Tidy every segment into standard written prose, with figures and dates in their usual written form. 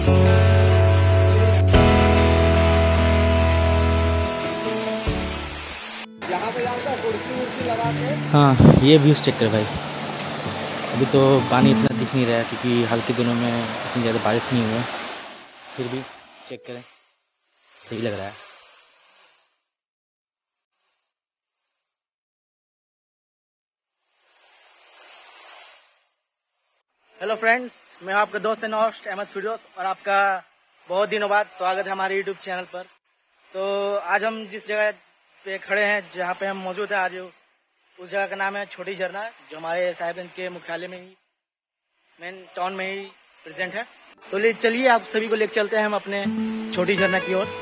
यहाँ पे जाकर कुर्सी उर्सी लगा के। हाँ, ये व्यूज़ चेक कर भाई। अभी तो पानी इतना दिख नहीं रहा है क्योंकि हाल के दिनों में इतनी ज़्यादा बारिश नहीं हुई है, फिर भी चेक करें, सही लग रहा है। हेलो फ्रेंड्स, मैं आपका दोस्त नौस्ट अहमद फिरोज और आपका बहुत दिनों बाद स्वागत है हमारे यूट्यूब चैनल पर। तो आज हम जिस जगह पे खड़े हैं, जहाँ पे हम मौजूद हैं आज, उस जगह का नाम है छोटी झरना, जो हमारे साहिबगंज के मुख्यालय में ही, मेन टाउन में ही प्रेजेंट है। तो चलिए आप सभी को लेकर चलते हैं हम अपने छोटी झरना की ओर।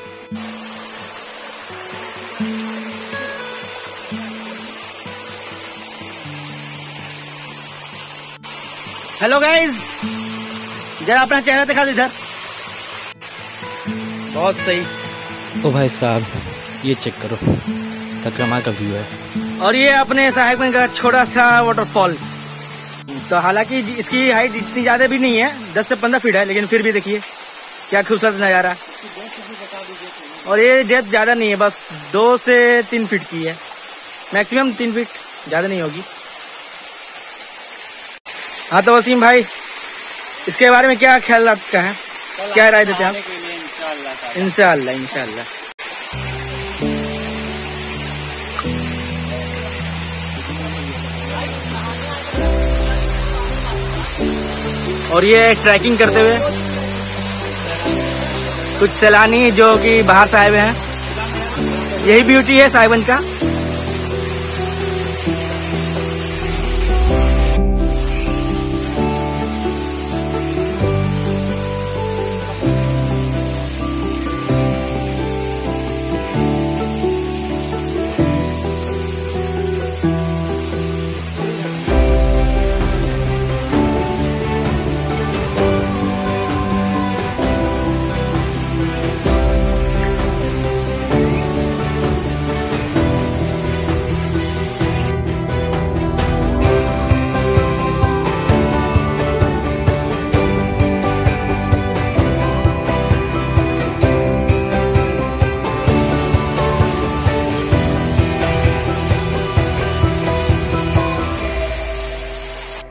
हेलो गाइस, जरा अपना चेहरा दिखा दो इधर। बहुत सही। ओ भाई साहब, ये चेक करो, कमाल का व्यू है। और ये अपने साहिबगंज का छोटा सा वाटरफॉल। तो हालांकि इसकी हाइट इतनी ज्यादा भी नहीं है, 10 से 15 फीट है, लेकिन फिर भी देखिए क्या खूबसूरत नजारा। और ये डेप्थ ज्यादा नहीं है, बस 2 से 3 फीट की है, मैक्सिमम 3 फीट, ज्यादा नहीं होगी। हाँ तो वसीम भाई, इसके बारे में क्या ख्याल आपका है, क्या राय देते हैं आप? इंशाअल्लाह इंशाअल्लाह। और ये ट्रैकिंग करते हुए कुछ सैलानी जो कि बाहर से आए हुए हैं, यही ब्यूटी है साहिबगंज का।